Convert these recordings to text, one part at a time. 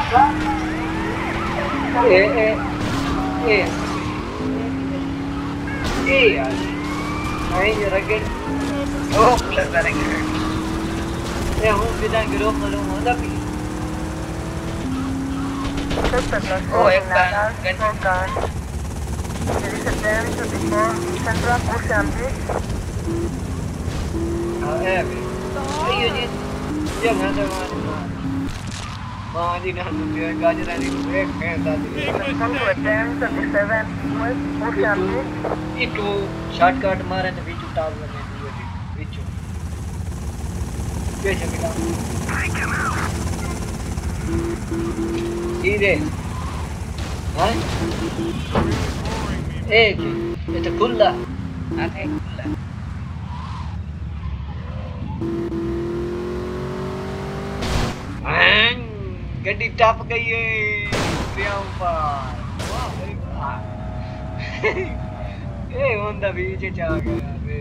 यार नहीं ये रगड़ ओ प्लस रगड़ ये हूँ बिना गिरो मालूम होता भी ओ एक बार there is a dance before Central Ocean Beach. Ayo ni, jangan ada mana ni nak dia gajaran ni break kan tadi. Come to a dance at the 7 West Ocean Beach. Itu shortcut मारे तो बीच उतार लगे दिए बीच. कैसे मिला? सीधे. हाँ? एक itu खुला आते खुला गड्डी टप गई है वाह भाई वाह ए होंडा बीच चा गया रे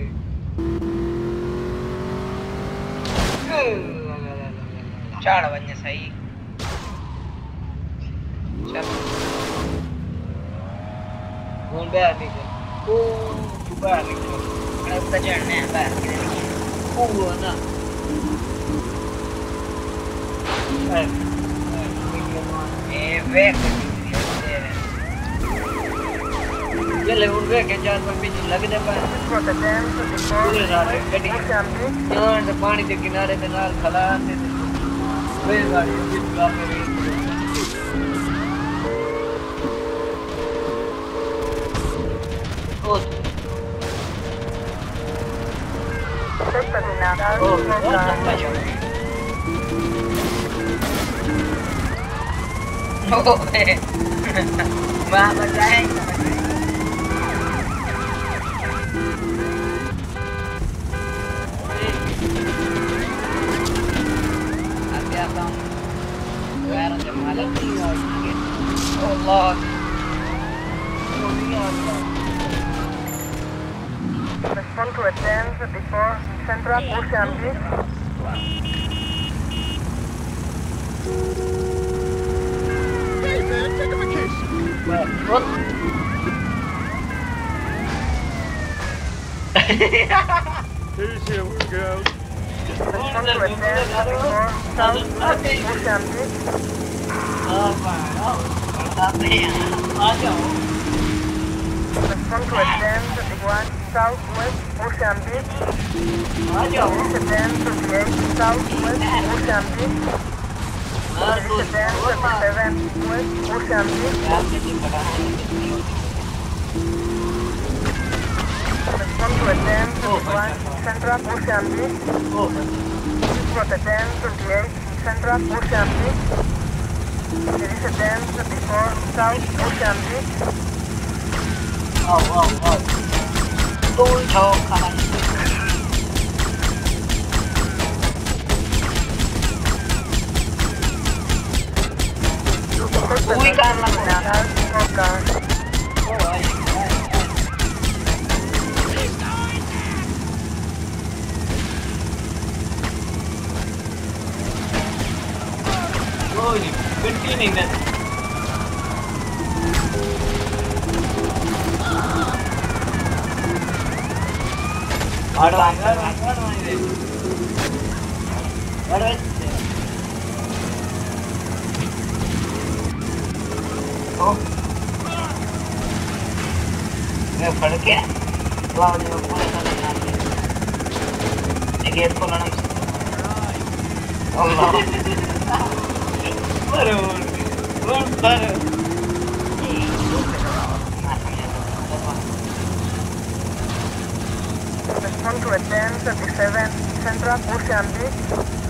चाड़ बन्ने सही चल कौन बाहर निकल ओ तू बाहर निकल मैं ऊपर चढ़ने हैं बाहर निकल ओ ना ए वेक ये ले उड़ गए के चार पर पीछे लग दे पर पूरे रात गड्डी जान से पानी के किनारे के नाल खला दे वे गाड़ी बीच का मेरे Oh, Wah, betul. Nanti abang bayar jam malam ni Allah. Respond to a dance before Central Ocean Beach. Hey man, take a vacation. What? Here's here we go. Respond to a dance before South Ocean Beach. Respond to a dance before Southwest Ocean Beach. There is a dance to the 8 Southwest Ocean Beach. There is a dance to the 7 West Ocean Beach. Respond to a dance to the 1 Central Ocean Beach. This was a dance to the 8 Central Ocean Beach. There is a dance before South Ocean Beach. Tôi cho khả năng Ui can là nào đó Ôi, bên kia này nè Advance Oh मैं फड़ के लाओ जो पूरे सारे नाचे ये gate को लड़ना अल्लाह बरोबर Respond to a dance at the 7 Central Ocean Beach.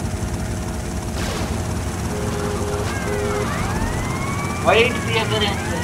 Wait, see again.